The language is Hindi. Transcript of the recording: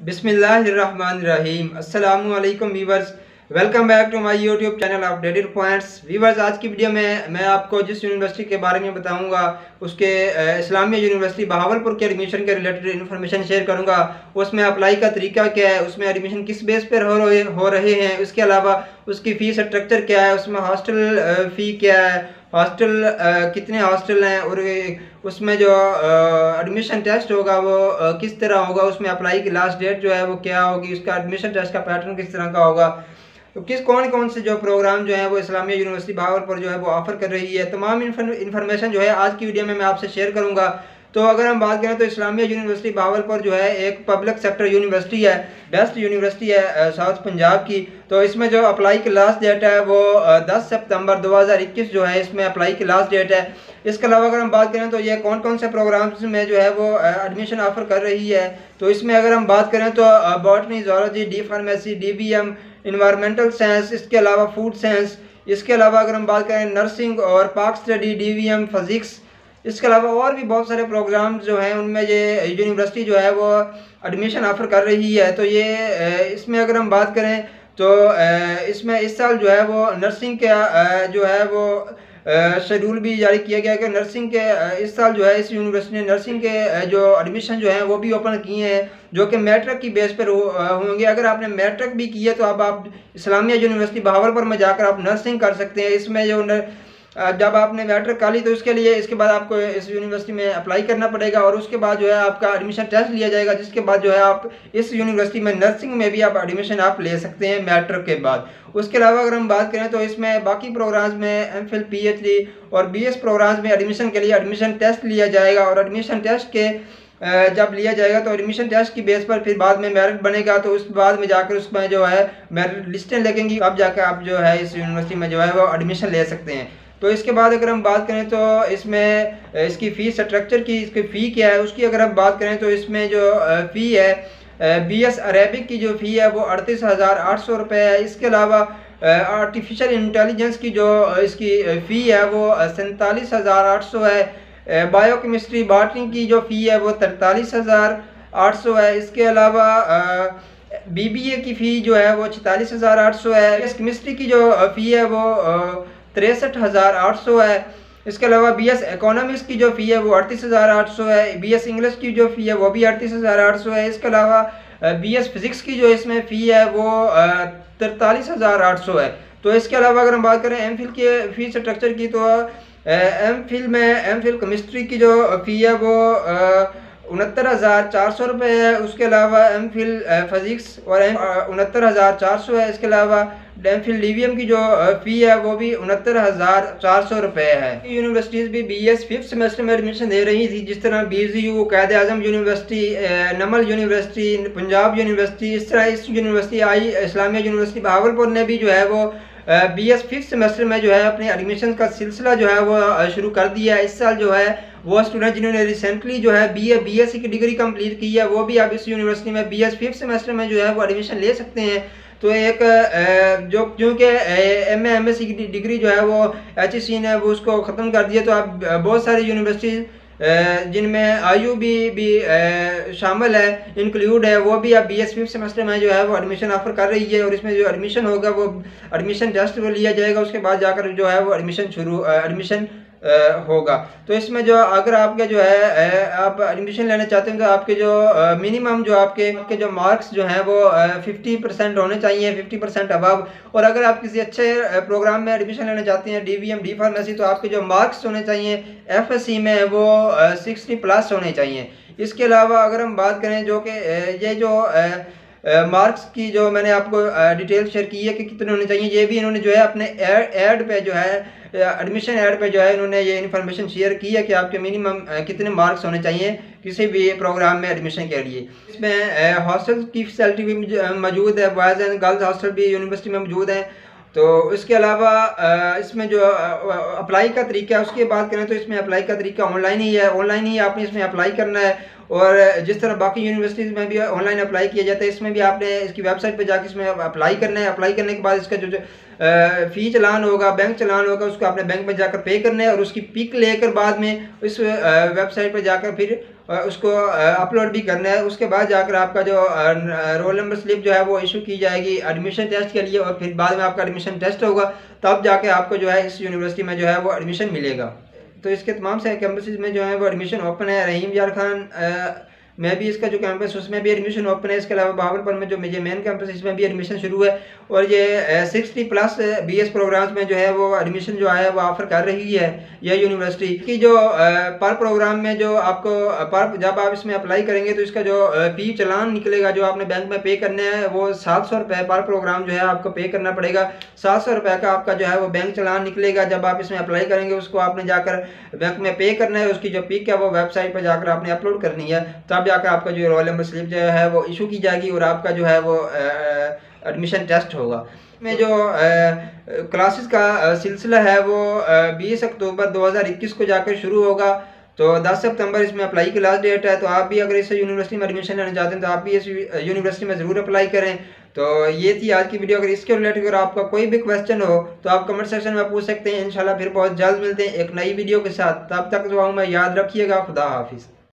बिस्मिल्लाहिर्रहमानिर्रहीम। अस्सलामु अलैकुम viewers, welcome back to my YouTube channel updated points. Viewers, आज की वीडियो में मैं आपको जिस यूनिवर्सिटी के बारे में बताऊंगा उसके इस्लामिया यूनिवर्सिटी बहावलपुर के एडमिशन के रिलेटेड इन्फॉर्मेशन शेयर करूंगा। उसमें अप्लाई का तरीका क्या है, उसमें एडमिशन किस बेस पर हो रहे हैं, उसके अलावा उसकी फ़ीस स्ट्रक्चर क्या है, उसमें हॉस्टल फ़ी क्या है, हॉस्टल कितने हॉस्टल हैं, और उसमें जो एडमिशन टेस्ट होगा वो किस तरह होगा, उसमें अप्लाई की लास्ट डेट जो है वो क्या होगी, उसका एडमिशन टेस्ट का पैटर्न किस तरह का होगा, तो कौन कौन से जो प्रोग्राम जो है वो इस्लामिया यूनिवर्सिटी बहावलपुर जो है वो ऑफर कर रही है, तमाम इन्फॉर्मेशन जो है आज की वीडियो में मैं आपसे शेयर करूंगा। तो अगर हम बात करें तो इस्लामिया यूनिवर्सिटी बहावलपुर जो है एक पब्लिक सेक्टर यूनिवर्सिटी है, बेस्ट यूनिवर्सिटी है साउथ पंजाब की। तो इसमें जो अप्लाई की लास्ट डेट है वो 10 सितंबर 2021 जो है इसमें अप्लाई की लास्ट डेट है। इसके अलावा अगर हम बात करें तो ये कौन कौन से प्रोग्राम्स में जो है वो एडमिशन ऑफर कर रही है, तो इसमें अगर हम बात करें तो botany, zoology, D pharmacy, DBM, environmental science, इसके अलावा फूड साइंस, इसके अलावा अगर हम बात करें नर्सिंग और पाक स्टडी, DVM, फिजिक्स, इसके अलावा और भी बहुत सारे प्रोग्राम जो हैं उनमें ये यूनिवर्सिटी जो है वो एडमिशन ऑफर कर रही है। तो ये इसमें अगर हम बात करें तो इसमें इस साल जो है वो नर्सिंग का जो है वो शेड्यूल भी जारी किया गया कि नर्सिंग के इस साल जो है इस यूनिवर्सिटी ने नर्सिंग के जो एडमिशन जो है वो भी ओपन किए हैं, जो कि मैट्रिक की बेस पर होंगे। अगर आपने मैट्रिक भी की है तो अब आप इस्लामिया यूनिवर्सिटी बहावलपुर में जाकर आप नर्सिंग कर सकते हैं। इसमें जो जब आपने मैट्रिक कर ली तो उसके लिए इसके बाद आपको इस यूनिवर्सिटी में अप्लाई करना पड़ेगा और उसके बाद जो है आपका एडमिशन टेस्ट लिया जाएगा, जिसके बाद जो है आप इस यूनिवर्सिटी में नर्सिंग में भी आप एडमिशन आप ले सकते हैं मैट्रिक के बाद। उसके अलावा अगर हम बात करें तो इसमें बाकी प्रोग्राम्स में MPhil, PhD और BS प्रोग्राम्स में एडमिशन के लिए एडमिशन टेस्ट लिया जाएगा, और एडमिशन टेस्ट के जब लिया जाएगा तो एडमिशन टेस्ट की बेस पर फिर बाद में मेरिट बनेगा, तो उस बाद में जाकर उसमें जो है मेरिट लिस्टें लगेंगी, अब जाकर आप जो है इस यूनिवर्सिटी में जो है वो एडमिशन ले सकते हैं। तो इसके बाद अगर हम बात करें तो इसमें इसकी फ़ीस स्ट्रक्चर की, इसकी फ़ी क्या है उसकी अगर हम बात करें तो इसमें जो फ़ी है BS अरेबिक की जो फ़ी है वो 38,800 रुपये है। इसके अलावा आर्टिफिशियल इंटेलिजेंस की जो इसकी फ़ी है वो 47,800 है। बायोकेमिस्ट्री बॉटनी की जो फ़ी है वो 43,800 है। इसके अलावा BBA की फ़ी जो है वो 46,800 है। केमिस्ट्री की जो फ़ी है वो 63,800 है। इसके अलावा BS इकोनॉमिक्स की जो फ़ी है वो 38,800 है। BS इंग्लिश की जो फ़ी है वो भी 38,800 है। इसके अलावा BS फिज़िक्स की जो इसमें फ़ी है वो 43,800 है। तो इसके अलावा अगर हम बात करें MPhil के फ़ी स्ट्रक्चर की तो MPhil केमिस्ट्री की जो फ़ी है वो 69,400 रुपये है। उसके अलावा MPhil फिज़िक्स और 69,400 है। इसके अलावा MPhil DVM की जो फ़ी है वो भी 69,400 रुपये है। यूनिवर्सिटीज़ भी BS 5th सेमेस्टर में एडमिशन दे रही थी, जिस तरह BZU, Quaid Azam university, Namal university, Punjab university, इस तरह इस यूनिवर्सिटी आई इस्लामिया यूनिवर्सिटी बहावलपुर ने भी जो है वो BS 5th सेमेस्टर में जो है अपने एडमिशन का सिलसिला जो है वो शुरू कर दिया है। इस साल जो है वो स्टूडेंट जिन्होंने रिसेंटली जो है BSc की डिग्री कंप्लीट की है वो भी अब इस यूनिवर्सिटी में BS 5th सेमेस्टर में जो है वो एडमिशन ले सकते हैं। तो एक जो क्योंकि MA MSc की डिग्री जो है वो HEC ने वो उसको ख़त्म कर दिया, तो अब बहुत सारी यूनिवर्सिटीज़ जिनमें IUB भी शामिल है, इंक्लूड है, वो भी अब BS 5th सेमेस्टर में जो है वो एडमिशन ऑफर कर रही है, और इसमें जो एडमिशन होगा वो एडमिशन टेस्ट वो लिया जाएगा, उसके बाद जाकर जो है वो एडमिशन होगा। तो इसमें जो अगर आपके जो है आप एडमिशन लेना चाहते हैं तो आपके जो मिनिमम जो आपके जो मार्क्स जो हैं वो 50% होने चाहिए, 50% अबव। और अगर आप किसी अच्छे प्रोग्राम में एडमिशन लेना चाहते हैं DVM, डी फार्मेसी, तो आपके जो मार्क्स होने चाहिए FSC में वो 60+ होने चाहिए। इसके अलावा अगर हम बात करें जो कि ये जो मार्क्स की जो मैंने आपको डिटेल शेयर की है कि कितने होने चाहिए, ये भी इन्होंने जो है अपने ऐड पे जो है एडमिशन ऐड पे जो है इन्होंने ये इन्फॉर्मेशन शेयर की है कि आपके मिनिमम कितने मार्क्स होने चाहिए किसी भी प्रोग्राम में एडमिशन के लिए। इसमें हॉस्टल की फैसिलिटी भी मौजूद है, बॉयज़ एंड गर्ल्स हॉस्टल भी यूनिवर्सिटी में मौजूद है। तो इसके अलावा इसमें जो अप्लाई का तरीका है उसकी बात करें तो इसमें अप्लाई का तरीका ऑनलाइन ही है, ऑनलाइन ही आपने इसमें अप्लाई करना है। और जिस तरह बाकी यूनिवर्सिटीज़ में भी ऑनलाइन अप्लाई किया जाता है, इसमें भी आपने इसकी वेबसाइट पर जाकर इसमें अप्लाई करना है। अप्लाई करने के बाद इसका जो फ़ी चालान होगा, बैंक चालान होगा, उसको आपने बैंक में जाकर पे करना है और उसकी पिक लेकर बाद में इस वेबसाइट पर जाकर फिर उसको अपलोड भी करना है। उसके बाद जाकर आपका जो रोल नंबर स्लिप जो है वो इशू की जाएगी एडमिशन टेस्ट के लिए, और फिर बाद में आपका एडमिशन टेस्ट होगा, तब जाके आपको जो है इस यूनिवर्सिटी में जो है वो एडमिशन मिलेगा। तो इसके तमाम से कैंपसेस में जो है वो एडमिशन ओपन है। रहीम यार खान में भी इसका जो कैंपस उसमें भी एडमिशन ओपन है। इसके अलावा बहावलपुर में जो मुझे मेन कैंपस है इसमें भी एडमिशन शुरू है, और ये 60+ BS प्रोग्राम्स में जो है वो एडमिशन जो है वो ऑफर कर रही है यह यूनिवर्सिटी की। जो पर प्रोग्राम में जो आपको पर जब आप इसमें अप्लाई करेंगे तो इसका जो फ़ी चालान निकलेगा जो आपने बैंक में पे करने हैं वो 700 रुपये पर प्रोग्राम जो है आपको पे करना पड़ेगा। 700 रुपये का आपका जो है वो बैंक चालान निकलेगा। जब आप इसमें अप्लाई करेंगे उसको आपने जाकर बैंक में पे करना है, उसकी जो पिक है वो वेबसाइट पर जाकर आपने अपलोड करनी है, तब जाकर आपका जो रोल नंबर स्लिप जो है वो इशू की जाएगी और आपका जो है वो एडमिशन टेस्ट होगा। में जो क्लासेस का सिलसिला है वो 20 अक्टूबर 2021 को जाकर शुरू होगा। तो 10 सितंबर इसमें अप्लाई की लास्ट डेट है। तो आप भी अगर इस यूनिवर्सिटी में एडमिशन लेना चाहते हैं तो आप भी इस यूनिवर्सिटी में ज़रूर अप्लाई करें। तो ये थी आज की वीडियो। अगर इसके रिलेटेड अगर आपका कोई भी क्वेश्चन हो तो आप कमेंट सेक्शन में पूछ सकते हैं। इंशाल्लाह फिर बहुत जल्द मिलते हैं एक नई वीडियो के साथ। तब तक दुआओं में याद रखिएगा। खुदा हाफिज़।